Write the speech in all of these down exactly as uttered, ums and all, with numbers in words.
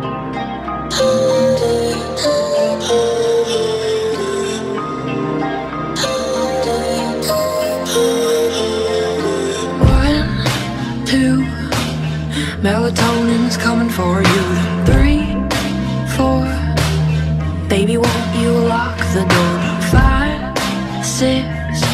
Melatonin's coming for you. Three, four, baby, won't you lock the door? Five, six,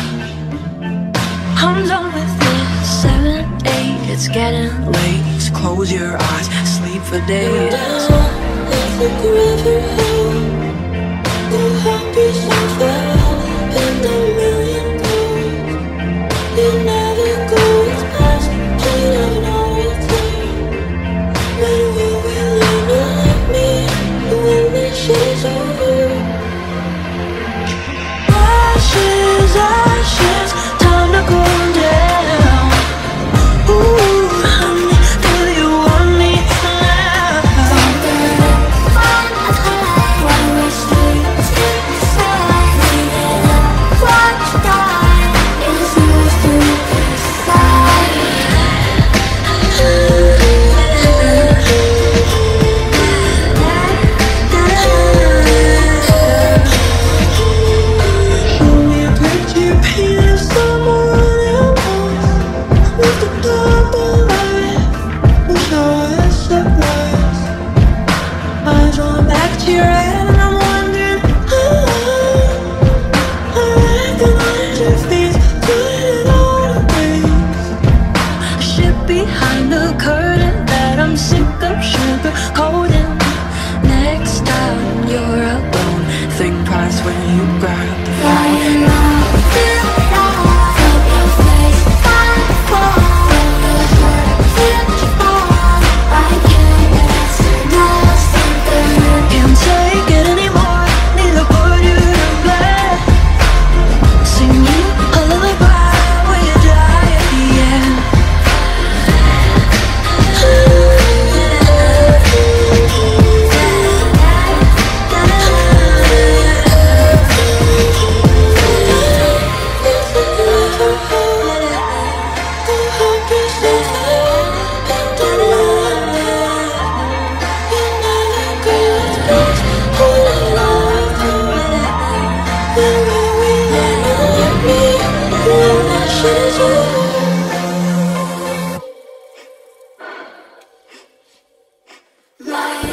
I'm done with this. Seven, eight, it's getting late. Just close your eyes, sleep for days. Down, it's like a river home. The heartbeat sounds well in a million goals. You never go, it's past, plain of no return. When will we learn to like me? When this shit's over? Ashes, ashes, time to go down. Ooh, honey, do you want me now? When we sleep, sleep aside, leaving up, watch die. It's yours to decide. Only a picture painted of someone else with the double light. Wish I was surprised. Eyes on back to your head and I'm wondering how I recognize your face, put it all to waste. Shit behind the curtain that I'm sick of sugar coating. Next time you're alone, think twice when you grab the phone. Can't take it anymore, need to put you to bed. Sing you a lullaby when you die at the end. My